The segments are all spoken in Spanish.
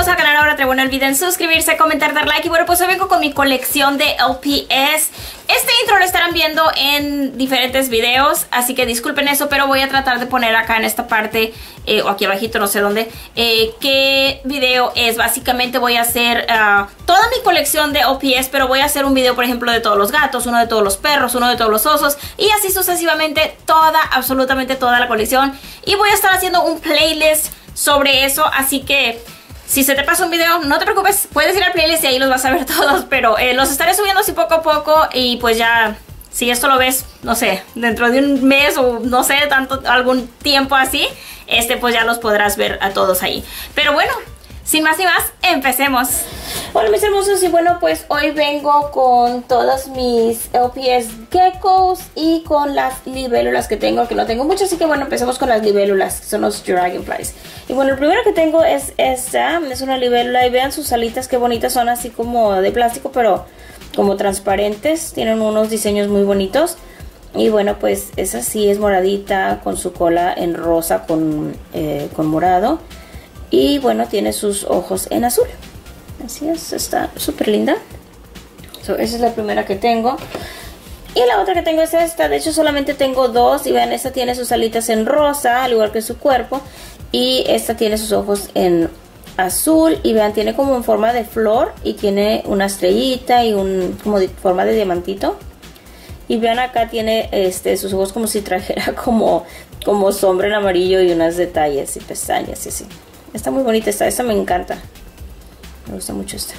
nuevos al canal, ahora no olviden suscribirse, comentar, dar like. Y bueno, pues hoy vengo con mi colección de LPS. Este intro lo estarán viendo en diferentes videos, así que disculpen eso, pero voy a tratar de poner acá en esta parte o aquí abajito, no sé dónde, qué video es. Básicamente voy a hacer toda mi colección de LPS, pero voy a hacer un video, por ejemplo, de todos los gatos, uno de todos los perros, uno de todos los osos, y así sucesivamente toda, absolutamente toda la colección. Y voy a estar haciendo un playlist sobre eso, así que si se te pasa un video, no te preocupes, puedes ir al playlist y ahí los vas a ver todos, pero los estaré subiendo así poco a poco. Y pues ya, si esto lo ves, no sé, dentro de un mes o no sé, algún tiempo así, pues ya los podrás ver a todos ahí. Pero bueno, sin más ni más, empecemos. Hola mis hermosos, y bueno, pues hoy vengo con todas mis LPS geckos y con las libélulas que tengo, que no tengo muchas, así que bueno, empecemos con las libélulas, que son los dragonflies. Y bueno, el primero que tengo es esta, es una libélula, y vean sus alitas qué bonitas, son así como de plástico, pero como transparentes, tienen unos diseños muy bonitos. Y bueno, pues esa sí es moradita, con su cola en rosa con morado. Y bueno, tiene sus ojos en azul. Así es, está súper linda. Esa es la primera que tengo. Y la otra que tengo es esta. De hecho solamente tengo dos. Y vean, esta tiene sus alitas en rosa, al igual que su cuerpo. Y esta tiene sus ojos en azul. Y vean, tiene como en forma de flor. Y tiene una estrellita y como de forma de diamantito. Y vean, acá tiene sus ojos como si trajera como sombra en amarillo y unos detalles y pestañas y así. Está muy bonita esta me encanta. Me gusta mucho esta.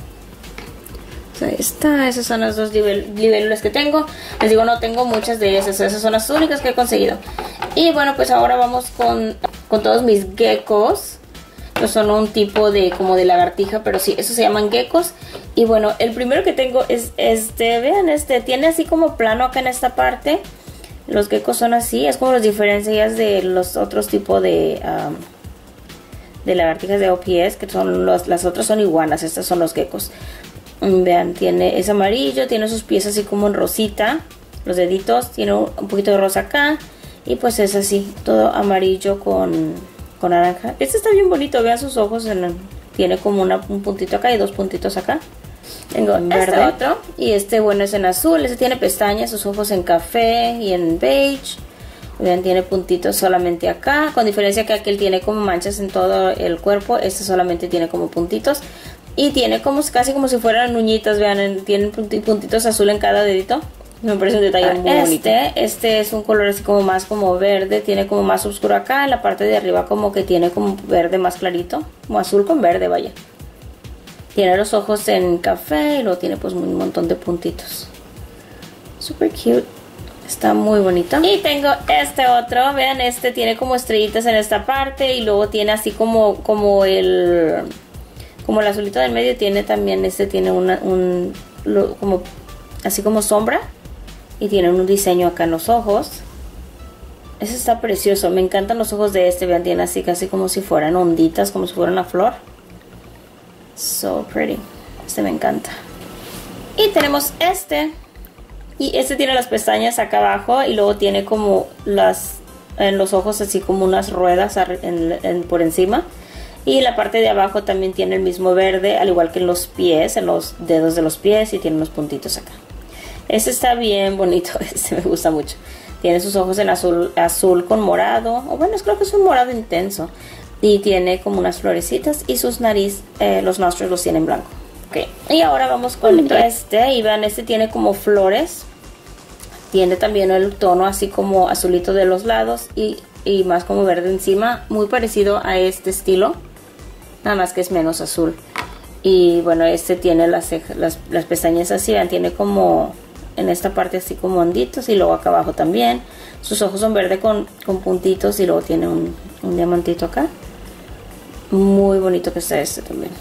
Esas son las dos libélulas que tengo. Les digo, no tengo muchas de esas. Esas son las únicas que he conseguido. Y bueno, pues ahora vamos con todos mis geckos. Que son un tipo de como de lagartija, pero sí, esos se llaman geckos. Y bueno, el primero que tengo es vean, tiene así como plano acá en esta parte. Los geckos son así, es como las diferencias de los otros tipos de lagartijas de LPS, que son las otras son iguanas, estas son los geckos. Vean, es amarillo, tiene sus pies así como en rosita, los deditos, tiene un poquito de rosa acá, y pues es así, todo amarillo con naranja. Este está bien bonito, vean sus ojos, tiene como un puntito acá y dos puntitos acá. Tengo verde otro, y bueno, es en azul, tiene pestañas, sus ojos en café y en beige. Vean, tiene puntitos solamente acá, con diferencia que aquel tiene como manchas en todo el cuerpo. Este solamente tiene como puntitos. Y tiene casi como si fueran uñitas, vean, tienen puntitos azul en cada dedito. Me parece un detalle muy bonito. Este es un color así como más como verde, tiene como más oscuro acá. En la parte de arriba como que tiene como verde más clarito, como azul con verde, vaya. Tiene los ojos en café y luego tiene pues un montón de puntitos. Super cute. Está muy bonito. Y tengo este otro, vean, tiene como estrellitas en esta parte. Y luego tiene así como el azulito del medio. Tiene también, tiene como así como sombra. Y tiene un diseño acá en los ojos. Ese está precioso, me encantan los ojos de vean, tiene así casi como si fueran onditas, como si fuera una flor. So pretty, me encanta. Y tenemos y tiene las pestañas acá abajo. Y luego tiene como en los ojos así como unas ruedas por encima. Y en la parte de abajo también tiene el mismo verde, al igual que en los pies, en los dedos de los pies. Y tiene unos puntitos acá. Está bien bonito, me gusta mucho. Tiene sus ojos en azul con morado. O bueno, creo que es un morado intenso. Y tiene como unas florecitas. Y sus los nostrils los tiene en blanco. Okay. Y ahora vamos con y vean, tiene como flores. Tiene también el tono así como azulito de los lados y más como verde encima. Muy parecido a este estilo, nada más que es menos azul. Y bueno, tiene las pestañas así, vean, tiene como en esta parte así como onditos. Y luego acá abajo también. Sus ojos son verde con puntitos. Y luego tiene un diamantito acá. Muy bonito que está también.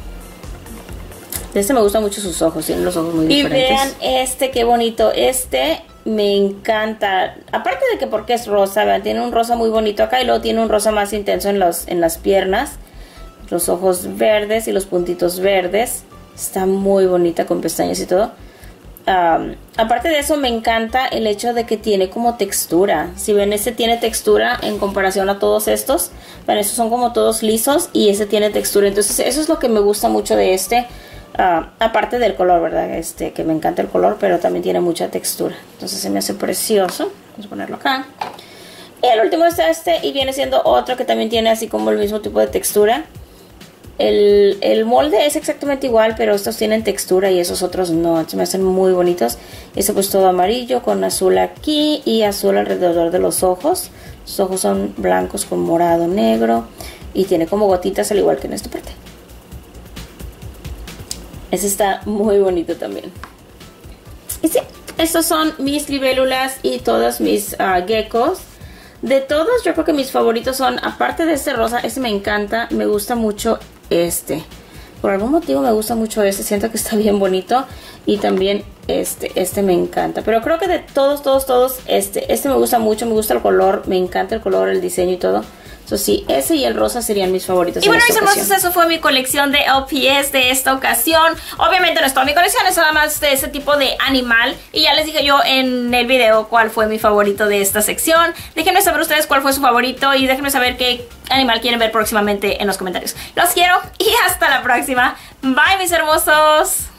Me gustan mucho sus ojos, tienen los ojos muy diferentes. Y vean qué bonito, me encanta. Aparte de que porque es rosa, vean, tiene un rosa muy bonito acá. Y luego tiene un rosa más intenso en las piernas. Los ojos verdes y los puntitos verdes. Está muy bonita con pestañas y todo. aparte de eso me encanta el hecho de que tiene como textura. Si ven, este tiene textura en comparación a todos estos. Bueno, estos son como todos lisos y este tiene textura. Entonces eso es lo que me gusta mucho de este. Aparte del color, ¿verdad? Que me encanta el color, pero también tiene mucha textura. Entonces se me hace precioso. Vamos a ponerlo acá. Y el último es este y viene siendo otro que también tiene así como el mismo tipo de textura. El molde es exactamente igual, pero estos tienen textura y esos otros no. Se me hacen muy bonitos. Este pues todo amarillo con azul aquí y azul alrededor de los ojos. Los ojos son blancos con morado, negro y tiene como gotitas al igual que en esta parte. Este está muy bonito también. Y sí, estos son mis libélulas y todos mis geckos. De todos, yo creo que mis favoritos son, aparte de este rosa, este me encanta, me gusta mucho este. Por algún motivo me gusta mucho este, siento que está bien bonito. Y también este me encanta. Pero creo que de todos, este me gusta mucho, me gusta el color, me encanta el color, el diseño y todo. So, sí, ese y el rosa serían mis favoritos. Y bueno, mis hermosos, eso fue mi colección de LPS de esta ocasión. Obviamente no es toda mi colección, es nada más de ese tipo de animal. Y ya les dije yo en el video cuál fue mi favorito de esta sección. Déjenme saber ustedes cuál fue su favorito y déjenme saber qué animal quieren ver próximamente en los comentarios. Los quiero y hasta la próxima. Bye, mis hermosos.